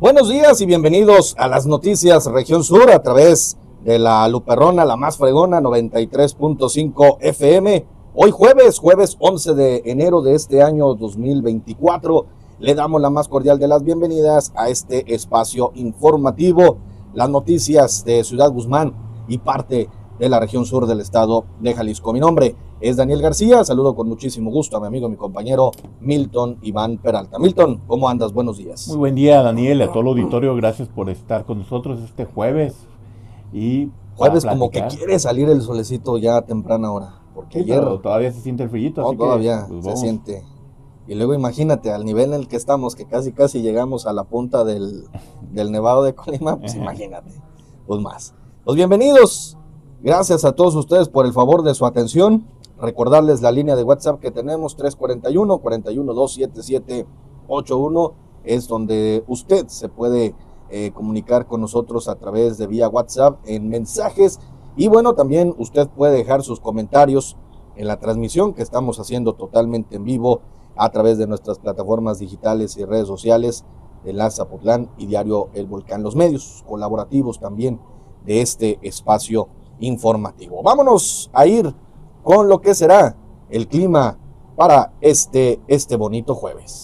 Buenos días y bienvenidos a las noticias Región Sur a través de la Luperrona, la más fregona, 93.5 FM. Hoy jueves 11 de enero de este año 2024, le damos la más cordial de las bienvenidas a este espacio informativo, las noticias de Ciudad Guzmán y parte de la región sur del estado de Jalisco. Mi nombre es Daniel García, saludo con muchísimo gusto a mi amigo, mi compañero Milton Iván Peralta. Milton, ¿cómo andas? Buenos días. Muy buen día, Daniel, a todo el auditorio, gracias por estar con nosotros este jueves. Jueves como que quiere salir el solecito ya a temprana hora, porque sí, ayer todavía se siente el frillito, no, así todavía que, pues, se siente. Y luego imagínate, al nivel en el que estamos, que casi llegamos a la punta del Nevado de Colima, pues imagínate, pues más. Pues bienvenidos, gracias a todos ustedes por el favor de su atención. Recordarles la línea de WhatsApp que tenemos, 341-412-7781, es donde usted se puede comunicar con nosotros a través de vía WhatsApp en mensajes. Y bueno, también usted puede dejar sus comentarios en la transmisión que estamos haciendo totalmente en vivo a través de nuestras plataformas digitales y redes sociales de La Zapotlán y Diario El Volcán, los medios colaborativos también de este espacio informativo. Vámonos a ir con lo que será el clima para este bonito jueves.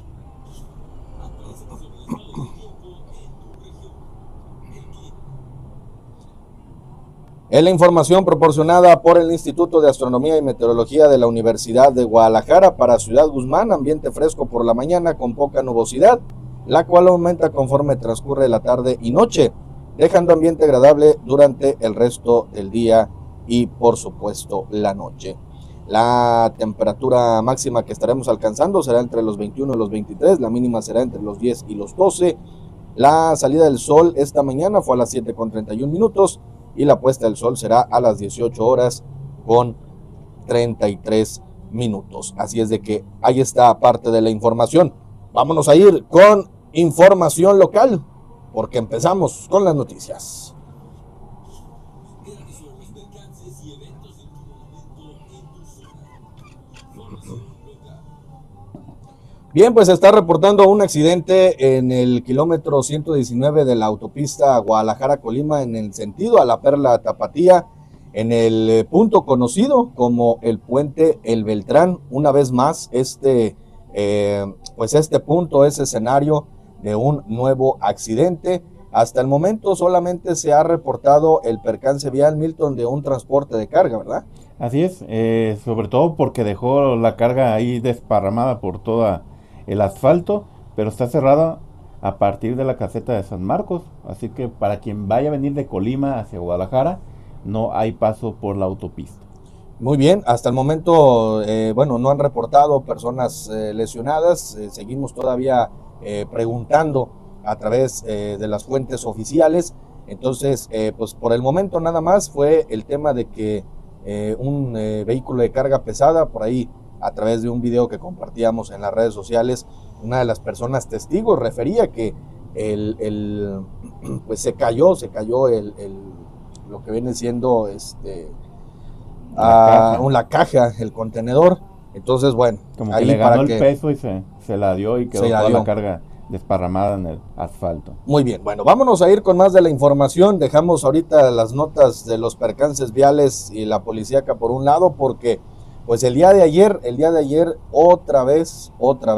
En la información proporcionada por el Instituto de Astronomía y Meteorología de la Universidad de Guadalajara para Ciudad Guzmán, ambiente fresco por la mañana con poca nubosidad, la cual aumenta conforme transcurre la tarde y noche, dejando ambiente agradable durante el resto del día y por supuesto la noche. La temperatura máxima que estaremos alcanzando será entre los 21 y los 23, la mínima será entre los 10 y los 12. La salida del sol esta mañana fue a las 7:31 y la puesta del sol será a las 18:33. Así es de que ahí está parte de la información. Vámonos a ir con información local, porque empezamos con las noticias. Bien, pues se está reportando un accidente en el kilómetro 119 de la autopista Guadalajara-Colima en el sentido a la Perla Tapatía, en el punto conocido como el Puente El Beltrán. Una vez más, este punto es escenario de un nuevo accidente. Hasta el momento solamente se ha reportado el percance vial, Milton, de un transporte de carga, ¿verdad? Así es, sobre todo porque dejó la carga ahí desparramada por toda el asfalto, pero está cerrada a partir de la caseta de San Marcos, así que para quien vaya a venir de Colima hacia Guadalajara, no hay paso por la autopista. Muy bien, hasta el momento, no han reportado personas lesionadas, seguimos todavía preguntando a través de las fuentes oficiales. Entonces, pues por el momento nada más fue el tema de que un vehículo de carga pesada, por ahí a través de un video que compartíamos en las redes sociales, una de las personas testigos refería que pues se cayó lo que viene siendo la caja, el contenedor. Entonces, bueno, como ahí que le ganó el peso y se la dio y quedó toda la carga desparramada en el asfalto. Muy bien, bueno, vámonos a ir con más de la información. Dejamos ahorita las notas de los percances viales y la policíaca por un lado, porque pues el día de ayer otra vez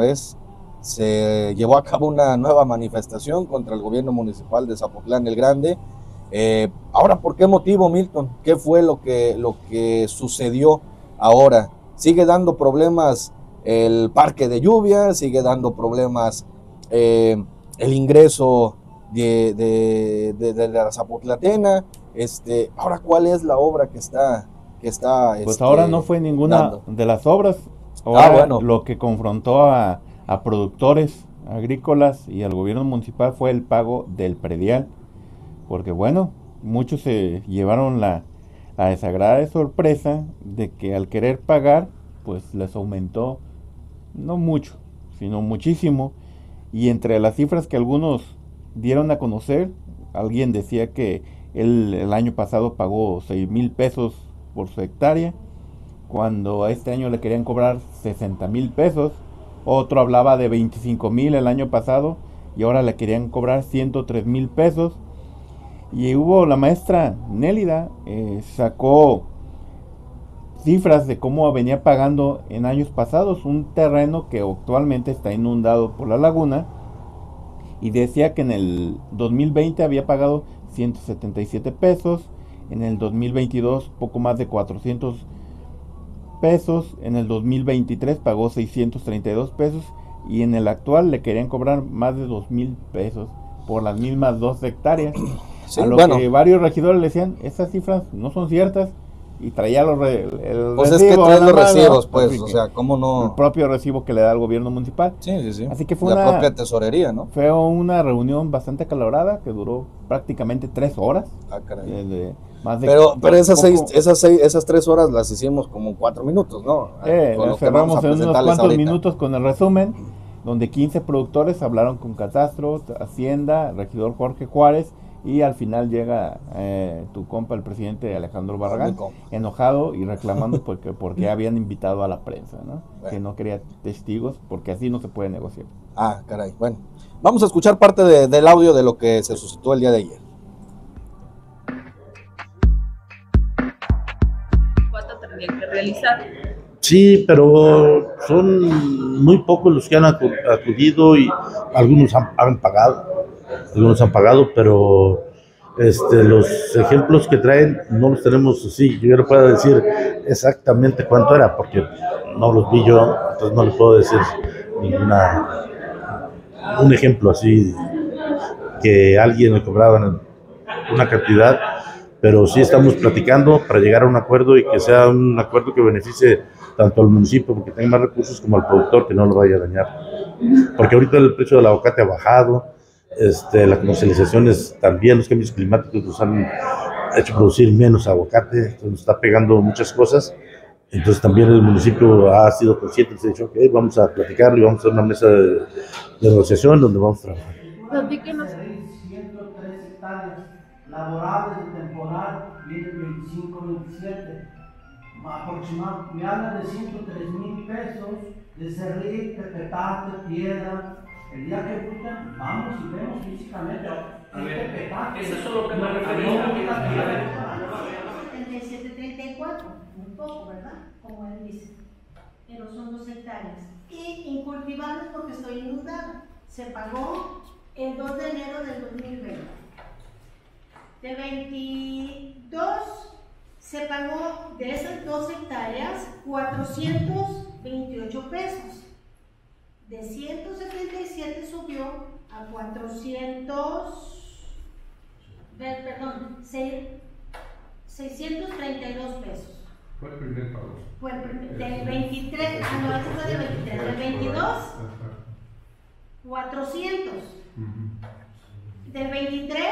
se llevó a cabo una nueva manifestación contra el gobierno municipal de Zapotlán el Grande. Ahora, ¿por qué motivo, Milton? ¿Qué fue lo que sucedió ahora? ¿Sigue dando problemas el parque de lluvia? ¿Sigue dando problemas el ingreso de la Zapotlatena? Ahora, ¿cuál es la obra que está pues ahora no fue ninguna de las obras. Ahora lo que confrontó a productores agrícolas y al gobierno municipal fue el pago del predial, porque bueno, muchos se llevaron la desagradable sorpresa de que al querer pagar, pues les aumentó no mucho, sino muchísimo. Y entre las cifras que algunos dieron a conocer, alguien decía que el año pasado pagó 6,000 pesos por su hectárea, cuando a este año le querían cobrar 60,000 pesos. Otro hablaba de 25,000 el año pasado y ahora le querían cobrar 103,000 pesos. Y hubo la maestra Nélida, sacó cifras de cómo venía pagando en años pasados un terreno que actualmente está inundado por la laguna, y decía que en el 2020 había pagado 177 pesos, en el 2022 poco más de 400 pesos, en el 2023 pagó 632 pesos, y en el actual le querían cobrar más de 2,000 pesos por las mismas 2 hectáreas. Sí, a lo que varios regidores le decían, esas cifras no son ciertas, y traía el pues recibo, es que trae los recibos, pues, o sea, ¿cómo no? El propio recibo que le da el gobierno municipal. Sí. Así que fue la propia tesorería, ¿no? Fue una reunión bastante acalorada que duró prácticamente 3 horas. Ah, caray. Pero esas 3 horas las hicimos como en 4 minutos, ¿no? Las cerramos en unos cuantos minutos con el resumen, donde 15 productores hablaron con Catastro, Hacienda, el regidor Jorge Juárez, y al final llega tu compa, el presidente Alejandro Barragán, enojado y reclamando porque habían invitado a la prensa, ¿no? Bueno. Que no quería testigos, porque así no se puede negociar. Ah, caray. Bueno, vamos a escuchar parte del audio de lo que se suscitó el día de ayer. ¿Cuánto tendrían que realizar? Sí, pero son muy pocos los que han acudido, y algunos han pagado, pero los ejemplos que traen no los tenemos así. Yo no puedo decir exactamente cuánto era, porque no los vi yo, entonces no les puedo decir un ejemplo así que alguien le cobraba una cantidad, pero sí estamos platicando para llegar a un acuerdo, y que sea un acuerdo que beneficie tanto al municipio, porque tenga más recursos, como al productor, que no lo vaya a dañar. Porque ahorita el precio del aguacate ha bajado, las comercializaciones también, los cambios climáticos nos han hecho producir menos aguacate, entonces nos está pegando muchas cosas. Entonces también el municipio ha sido consciente y se ha dicho, okay, vamos a platicarlo y vamos a hacer una mesa de negociación donde vamos a trabajar. Platíquenos. 103 hectáreas laborables de temporal, vienen 25, 27, aproximadamente, me hablan de 103,000 pesos, de cerril, de petate, piedra. El día que gusten, vamos y vemos físicamente. Eso es lo que me refería. 77, 34, un poco, ¿verdad? Como él dice. Pero son 2 hectáreas. Y incultivables porque estoy inundada. Se pagó el 2 de enero del 2020. De 22 se pagó de esas 2 hectáreas 428 pesos. De 177 subió a 632 pesos. Fue el primer pago. Fue del 23, no, eso fue del 23, del 22, 400. Del 23,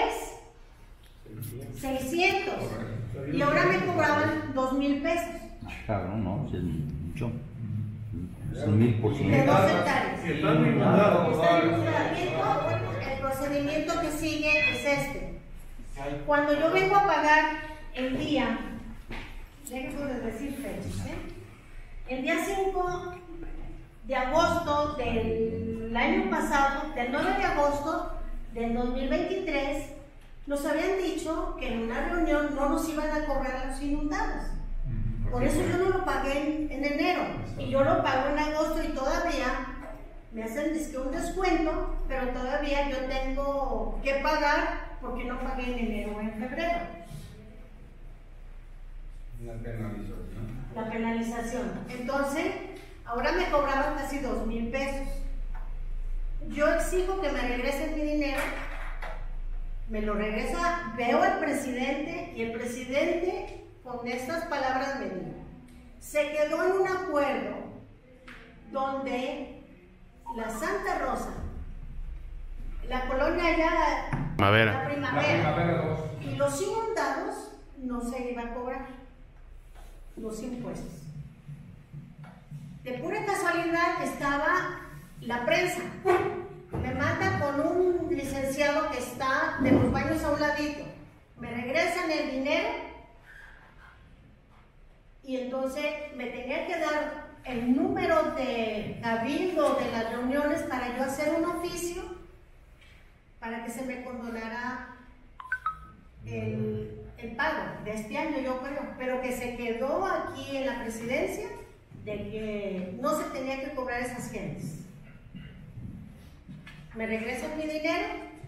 600. Y ahora me cobraban 2,000 pesos. Claro, no, es mucho. Es un 1000%. De 2 hectáreas. Están inundados. El procedimiento que sigue es este. Cuando yo vengo a pagar el día, déjenme decir fechas, el día 5 de agosto del año pasado, del 9 de agosto del 2023, nos habían dicho que en una reunión no nos iban a cobrar a los inundados. Por eso yo no lo pagué en enero, y yo lo pago en agosto, y todavía me hacen un descuento, pero todavía yo tengo que pagar porque no pagué en enero o en febrero. La penalización. Entonces, ahora me cobraban casi 2,000 pesos. Yo exijo que me regresen mi dinero, me lo regresa, veo al presidente, y el presidente con estas palabras me dijo, se quedó en un acuerdo donde la Santa Rosa, la colonia ya, la primavera, y los inundados no se iban a cobrar los impuestos. De pura casualidad estaba la prensa, me manda con un licenciado que está de los baños a un ladito, me regresan el dinero, y entonces me tenía que dar el número de cabildo de las reuniones para yo hacer un oficio para que se me condonara el pago de este año, yo creo, pero que se quedó aquí en la presidencia de que no se tenía que cobrar esas gentes. Me regresan mi dinero.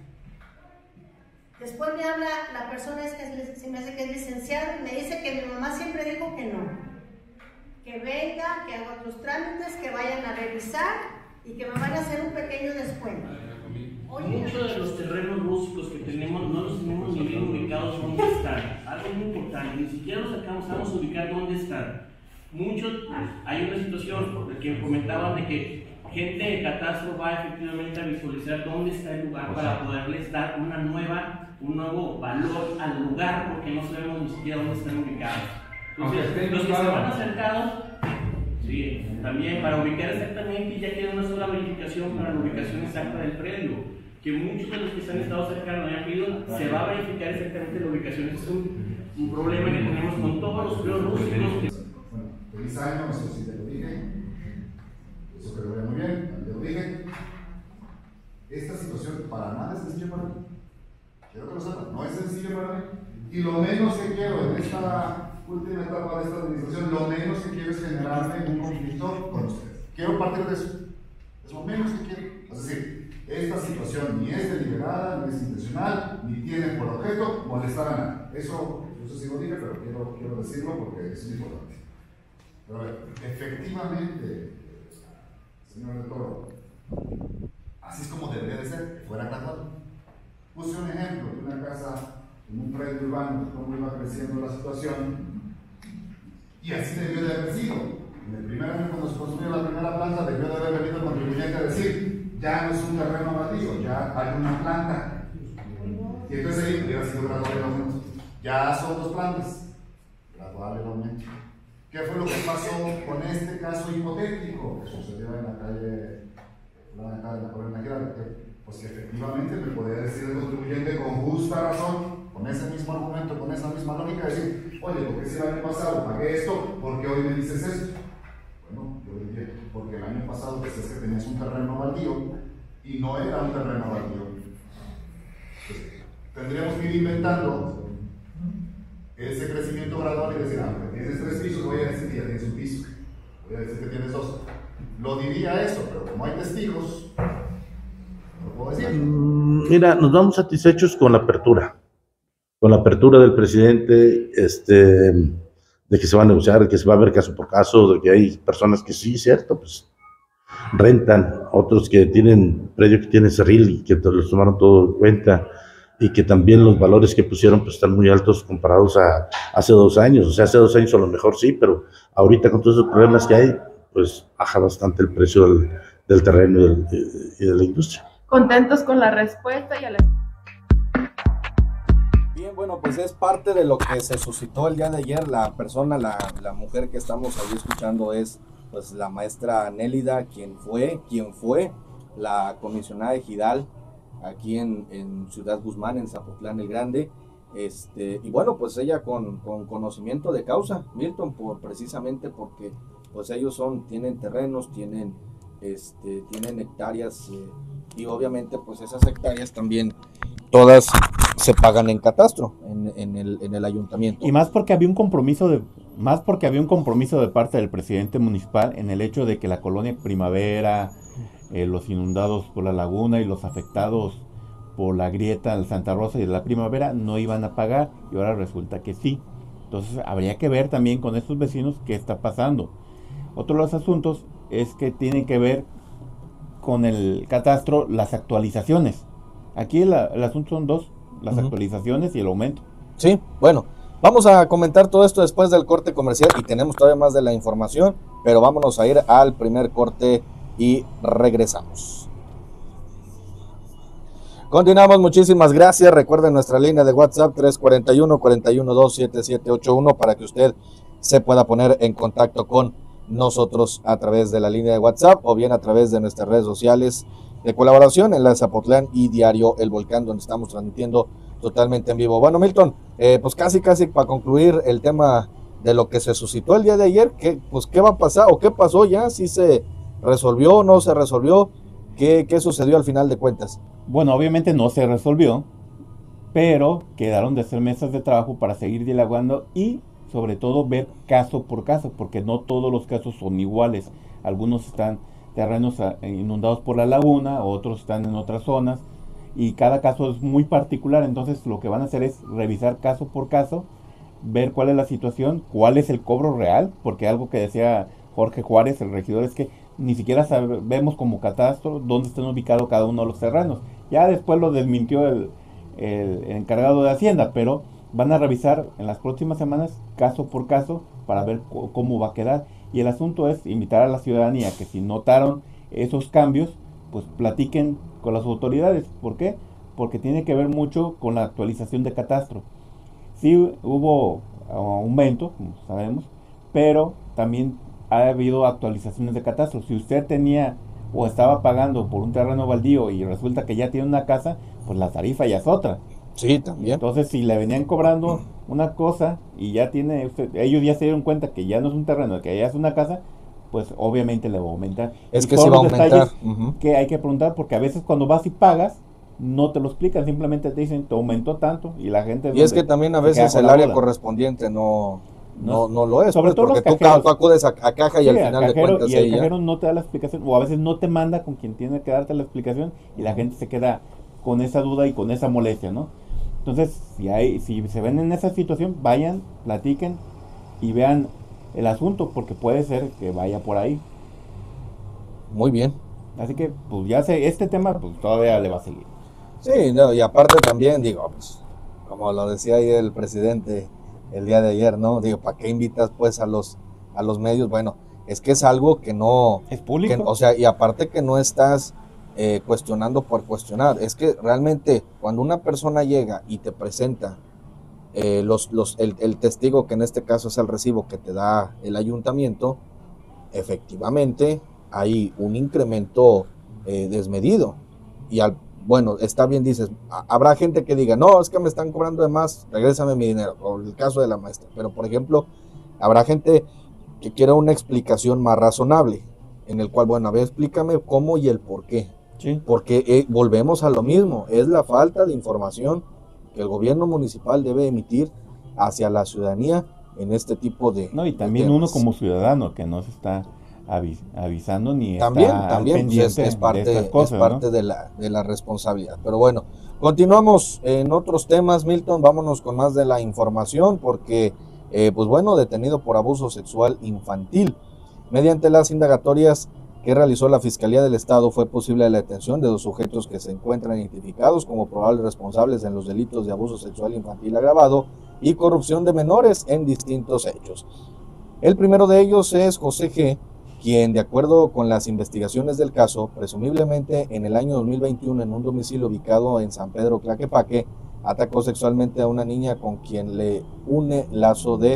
Después me habla la persona que se me hace que es licenciada y me dice que mi mamá siempre dijo que no, que venga, que haga otros trámites, que vayan a revisar y que me van a hacer un pequeño descuento. Muchos de los terrenos rústicos que tenemos no los tenemos ni bien ubicados dónde están. Algo muy importante, ni siquiera los sacamos, vamos a ubicar dónde están. Muchos, hay una situación que comentaban de que gente de catastro va efectivamente a visualizar dónde está el lugar para poderles dar un nuevo valor al lugar, porque no sabemos ni siquiera dónde están ubicados. Entonces, los que se van acercados, sí, también para ubicar exactamente, ya queda una sola verificación para la ubicación exacta del predio. Que muchos de los que se han estado acercando y han pedido, se va a verificar exactamente la ubicación. Ese es un problema que tenemos con todos los predios rústicos. Bueno, feliz año, eso sí te lo dije. Eso que lo vea muy bien, te lo dije. Esta situación para nada es sencilla para mí. Quiero que lo sepan, no es sencilla para mí. Y lo menos que quiero en esta última etapa de esta administración, lo menos que quiero es generarme un conflicto con ustedes. Quiero partir de eso. Es lo menos que quiero. Es decir, esta situación ni es deliberada, ni es intencional, ni tiene por objeto molestar a nadie. Eso sí lo dije, pero quiero decirlo porque es importante. Pero a ver, efectivamente, señor de Toro, así es como debería de ser, que fuera graduado. Puse un ejemplo de una casa en un predio urbano, cómo iba creciendo la situación, y así debió de haber sido. En el primer año, cuando se construyó la primera planta, debió de haber venido el contribuyente a decir: ya no es un terreno baldío, ya hay una planta. Y entonces ahí hubiera sido gradual el aumento. Ya son 2 plantas, gradual el aumento. ¿Qué fue lo que pasó con este caso hipotético que sucedió en la calle, en la colonia Giralda? Pues que efectivamente me podía decir el contribuyente con justa razón, con ese mismo argumento, con esa misma lógica, decir: oye, ¿por qué si el año pasado pagué esto? ¿Por qué hoy me dices esto? Bueno, yo diría, porque el año pasado decías que tenías un terreno baldío y no era un terreno baldío. Entonces, tendríamos que ir inventando ese crecimiento gradual y decir: ah, tienes 3 pisos, voy a decir que ya tienes un piso, voy a decir que tienes 2. Lo diría eso, pero como hay testigos, no lo puedo decir. Mira, nos vamos satisfechos con la apertura del presidente, de que se va a negociar, de que se va a ver caso por caso, de que hay personas que sí, cierto, pues rentan, otros que tienen predio que tienen cerril y que los tomaron todo en cuenta, y que también los valores que pusieron pues están muy altos comparados a hace 2 años. O sea, hace 2 años a lo mejor sí, pero ahorita con todos esos problemas que hay, pues baja bastante el precio del terreno y de la industria. Contentos con la respuesta y a la... Bien, bueno, pues es parte de lo que se suscitó el día de ayer. La persona, la mujer que estamos ahí escuchando es pues la maestra Nélida, quien fue la comisionada ejidal aquí en Ciudad Guzmán, en Zapotlán el Grande. Y bueno, pues ella con conocimiento de causa, Milton, precisamente porque pues ellos tienen terrenos, tienen hectáreas, y obviamente pues esas hectáreas también todas se pagan en catastro, en el ayuntamiento. Y más porque había un compromiso de parte del presidente municipal en el hecho de que la colonia Primavera, los inundados por la laguna y los afectados por la grieta de Santa Rosa y de la Primavera no iban a pagar, y ahora resulta que sí. Entonces habría que ver también con estos vecinos qué está pasando. Otro de los asuntos es que tienen que ver con el catastro las actualizaciones. Aquí el asunto son 2, las actualizaciones y el aumento. Sí, bueno, vamos a comentar todo esto después del corte comercial, y tenemos todavía más de la información, pero vámonos a ir al primer corte y regresamos. Continuamos, muchísimas gracias. Recuerden nuestra línea de WhatsApp 341-412-7781 para que usted se pueda poner en contacto con nosotros a través de la línea de WhatsApp o bien a través de nuestras redes sociales de colaboración en la Zapotlán y Diario El Volcán, donde estamos transmitiendo totalmente en vivo. Bueno, Milton, pues casi para concluir el tema de lo que se suscitó el día de ayer, ¿qué va a pasar o qué pasó ya? ¿Si se resolvió o no se resolvió? ¿Qué sucedió al final de cuentas? Bueno, obviamente no se resolvió, pero quedaron de hacer mesas de trabajo para seguir dialogando y sobre todo ver caso por caso, porque no todos los casos son iguales. Algunos están terrenos inundados por la laguna, otros están en otras zonas, y cada caso es muy particular. Entonces lo que van a hacer es revisar caso por caso, ver cuál es la situación, cuál es el cobro real, porque algo que decía Jorge Juárez, el regidor, es que ni siquiera sabemos como catastro dónde están ubicados cada uno de los terrenos. Ya después lo desmintió el encargado de Hacienda, pero van a revisar en las próximas semanas caso por caso para ver cómo va a quedar. Y el asunto es invitar a la ciudadanía que si notaron esos cambios, pues platiquen con las autoridades. ¿Por qué? Porque tiene que ver mucho con la actualización de catastro. Sí hubo aumento, como sabemos, pero también ha habido actualizaciones de catastro. Si usted tenía o estaba pagando por un terreno baldío y resulta que ya tiene una casa, pues la tarifa ya es otra. Sí, también. Entonces, si le venían cobrando una cosa y ya tiene, ellos ya se dieron cuenta que ya no es un terreno, que ya es una casa, pues obviamente le va a aumentar. Es que sí va a aumentar. Que hay que preguntar, porque a veces cuando vas y pagas, no te lo explican, simplemente te dicen, te aumentó tanto, y la gente... Y es que también a veces el área correspondiente no lo es, sobre todo porque los cajeros, tú acudes a caja y al final de cuentas y el cajero no te da la explicación, o a veces no te manda con quien tiene que darte la explicación, y la gente se queda con esa duda y con esa molestia, ¿no? Entonces, si se ven en esa situación, vayan, platiquen y vean el asunto, porque puede ser que vaya por ahí. Muy bien. Así que, pues ya sé, este tema pues todavía le va a seguir. Sí, no, y aparte también, digo, pues, como lo decía ahí el presidente el día de ayer, ¿no? Digo, ¿para qué invitas pues a los medios? Bueno, es que es algo que no... Es público. O sea, y aparte que no estás cuestionando por cuestionar, es que realmente cuando una persona llega y te presenta el testigo, que en este caso es el recibo que te da el ayuntamiento, efectivamente hay un incremento desmedido. Y bueno, está bien, dices, habrá gente que diga, no, es que me están cobrando de más, regrésame mi dinero, o el caso de la maestra. Pero, por ejemplo, habrá gente que quiera una explicación más razonable, en el cual, bueno, a ver, explícame cómo y el por qué. Sí. Porque volvemos a lo mismo, es la falta de información que el gobierno municipal debe emitir hacia la ciudadanía en este tipo de... No, y también uno como ciudadano que no se está avisando ni también, está pendiente pues es parte, de estas cosas, es parte, ¿no? de la responsabilidad. Pero bueno, continuamos en otros temas, Milton, vámonos con más de la información, porque, pues bueno, detenido por abuso sexual infantil. Mediante las indagatorias que realizó la Fiscalía del Estado, fue posible la detención de 2 sujetos que se encuentran identificados como probables responsables en los delitos de abuso sexual infantil agravado y corrupción de menores en distintos hechos. El primero de ellos es José G., quien, de acuerdo con las investigaciones del caso, presumiblemente en el año 2021, en un domicilio ubicado en San Pedro Tlaquepaque, atacó sexualmente a una niña con quien le une lazo de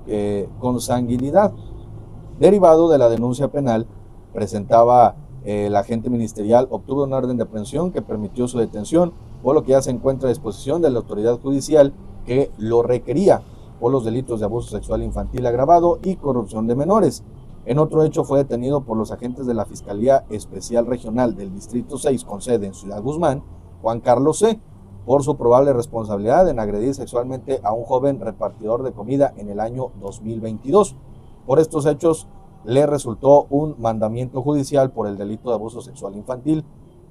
consanguinidad. Derivado de la denuncia penal, presentaba el agente ministerial, obtuvo una orden de aprehensión que permitió su detención, por lo que ya se encuentra a disposición de la autoridad judicial que lo requería por los delitos de abuso sexual infantil agravado y corrupción de menores. En otro hecho, fue detenido por los agentes de la Fiscalía Especial Regional del Distrito 6 con sede en Ciudad Guzmán, Juan Carlos C., por su probable responsabilidad en agredir sexualmente a un joven repartidor de comida en el año 2022. Por estos hechos le resultó un mandamiento judicial por el delito de abuso sexual infantil,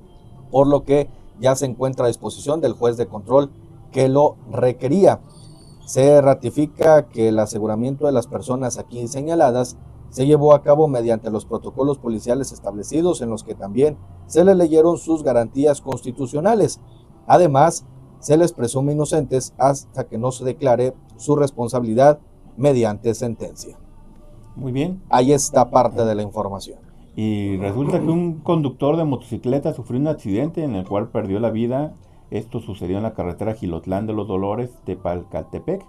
por lo que ya se encuentra a disposición del juez de control que lo requería. Se ratifica que el aseguramiento de las personas aquí señaladas se llevó a cabo mediante los protocolos policiales establecidos, en los que también se les leyeron sus garantías constitucionales. Además, se les presume inocentes hasta que no se declare su responsabilidad mediante sentencia. Muy bien. Ahí está parte de la información. Y resulta que un conductor de motocicleta sufrió un accidente en el cual perdió la vida. Esto sucedió en la carretera Jilotlán de los Dolores, Tepalcatepec.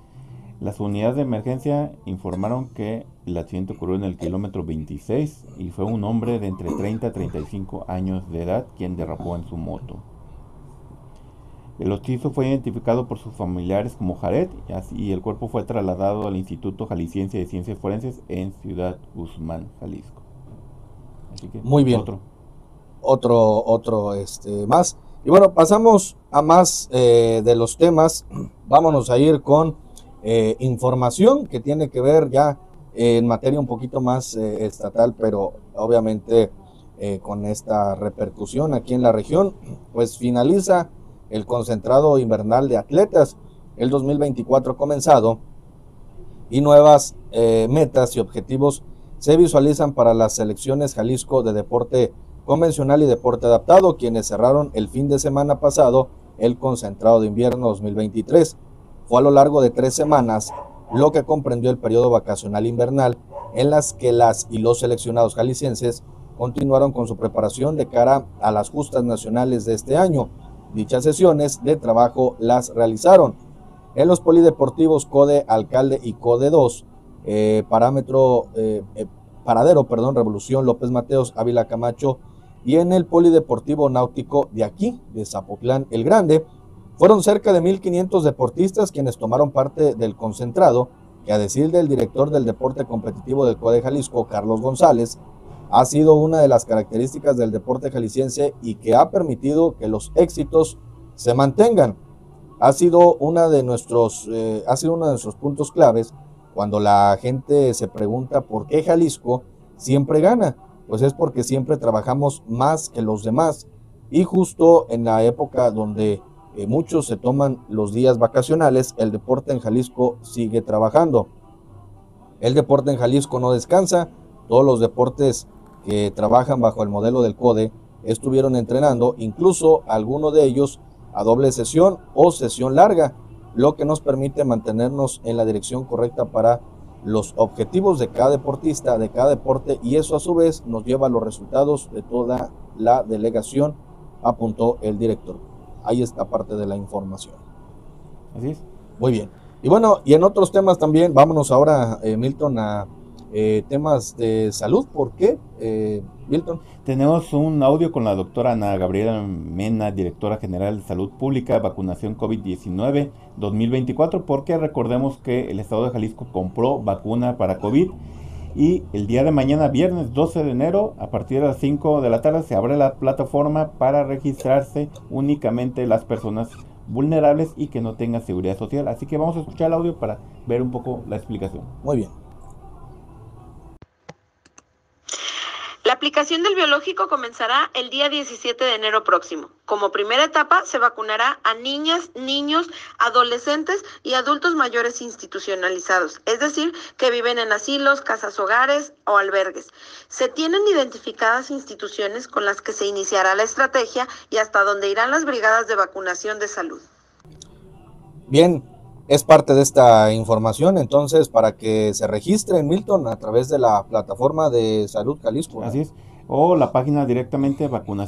Las unidades de emergencia informaron que el accidente ocurrió en el kilómetro 26 y fue un hombre de entre 30 a 35 años de edad quien derrapó en su moto. El occiso fue identificado por sus familiares como Jared y el cuerpo fue trasladado al Instituto Jalisciense de Ciencias Forenses en Ciudad Guzmán, Jalisco. Así que, muy bien. otro más. Y bueno, pasamos a más de los temas. Vámonos a ir con información que tiene que ver ya en materia un poquito más estatal, pero obviamente con esta repercusión aquí en la región. Pues finaliza el concentrado invernal de atletas. El 2024 ha comenzado y nuevas metas y objetivos se visualizan para las selecciones Jalisco de deporte convencional y deporte adaptado, quienes cerraron el fin de semana pasado el concentrado de invierno 2023. Fue a lo largo de 3 semanas, lo que comprendió el periodo vacacional invernal, en las que las y los seleccionados jaliscienses continuaron con su preparación de cara a las justas nacionales de este año. Dichas sesiones de trabajo las realizaron en los polideportivos CODE Alcalde y CODE 2, Paradero, Revolución, López Mateos, Ávila Camacho, y en el polideportivo náutico de aquí, de Zapotlán el Grande. Fueron cerca de 1,500 deportistas quienes tomaron parte del concentrado, que a decir del director del deporte competitivo del CODE Jalisco, Carlos González, ha sido una de las características del deporte jalisciense y que ha permitido que los éxitos se mantengan. Ha sido uno de nuestros puntos claves cuando la gente se pregunta por qué Jalisco siempre gana. Pues es porque siempre trabajamos más que los demás, y justo en la época donde muchos se toman los días vacacionales, el deporte en Jalisco sigue trabajando. El deporte en Jalisco no descansa. Todos los deportes que trabajan bajo el modelo del CODE estuvieron entrenando, incluso algunos de ellos a doble sesión o sesión larga, lo que nos permite mantenernos en la dirección correcta para los objetivos de cada deportista, de cada deporte, y eso a su vez nos lleva a los resultados de toda la delegación, apuntó el director. Ahí está parte de la información. Así es. Muy bien. Y bueno, y en otros temas también, vámonos ahora, Milton, a temas de salud. ¿Por qué, Milton? Tenemos un audio con la doctora Ana Gabriela Mena, directora general de Salud Pública, vacunación COVID-19 2024, porque recordemos que el estado de Jalisco compró vacuna para COVID, y el día de mañana, viernes 12 de enero, a partir de las 5 de la tarde, se abre la plataforma para registrarse únicamente las personas vulnerables y que no tengan seguridad social. Así que vamos a escuchar el audio para ver un poco la explicación. Muy bien. La aplicación del biológico comenzará el día 17 de enero próximo. Como primera etapa, se vacunará a niñas, niños, adolescentes y adultos mayores institucionalizados, es decir, que viven en asilos, casas hogares o albergues. Se tienen identificadas instituciones con las que se iniciará la estrategia y hasta donde irán las brigadas de vacunación de salud. Bien. Es parte de esta información, entonces, para que se registren, Milton, a través de la plataforma de Salud Jalisco, ¿no? Así es, o la página directamente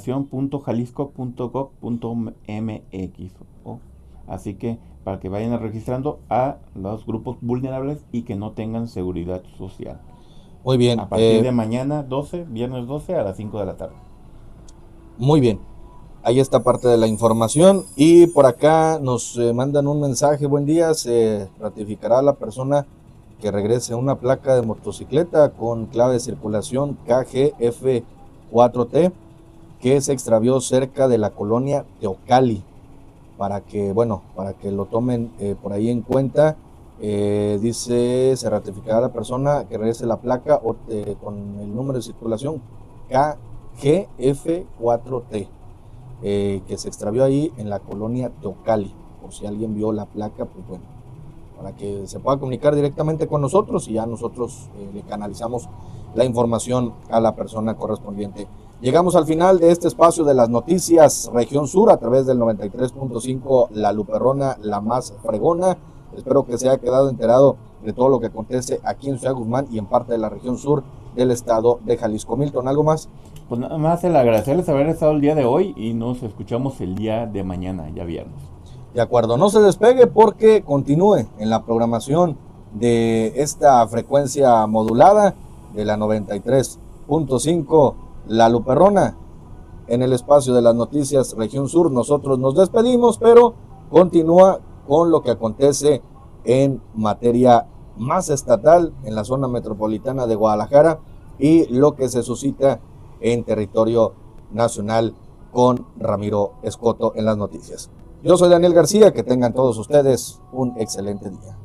vacunación.jalisco.gov.mx. Así que para que vayan registrando a los grupos vulnerables y que no tengan seguridad social. Muy bien. A partir de mañana 12, viernes 12 a las 5 de la tarde. Muy bien. Ahí está parte de la información, y por acá nos mandan un mensaje. Buen día, se ratificará la persona que regrese una placa de motocicleta con clave de circulación KGF4T que se extravió cerca de la colonia Teocalli, para que lo tomen por ahí en cuenta. Dice, se ratificará la persona que regrese la placa con el número de circulación KGF4T. Que se extravió ahí en la colonia Teocalli. Por si alguien vio la placa, pues bueno, para que se pueda comunicar directamente con nosotros y ya nosotros le canalizamos la información a la persona correspondiente. Llegamos al final de este espacio de las noticias Región Sur a través del 93.5 La Luperrona, la más fregona. Espero que se haya quedado enterado de todo lo que acontece aquí en Ciudad Guzmán y en parte de la región sur del estado de Jalisco. Milton, ¿algo más? Pues nada más el agradecerles haber estado el día de hoy y nos escuchamos el día de mañana, ya viernes. De acuerdo, no se despegue porque continúe en la programación de esta frecuencia modulada de la 93.5 La Luperrona en el espacio de las noticias Región Sur. Nosotros nos despedimos, pero continúa con lo que acontece en materia más estatal en la zona metropolitana de Guadalajara y lo que se suscita en territorio nacional con Ramiro Escoto en las noticias. Yo soy Daniel García, que tengan todos ustedes un excelente día.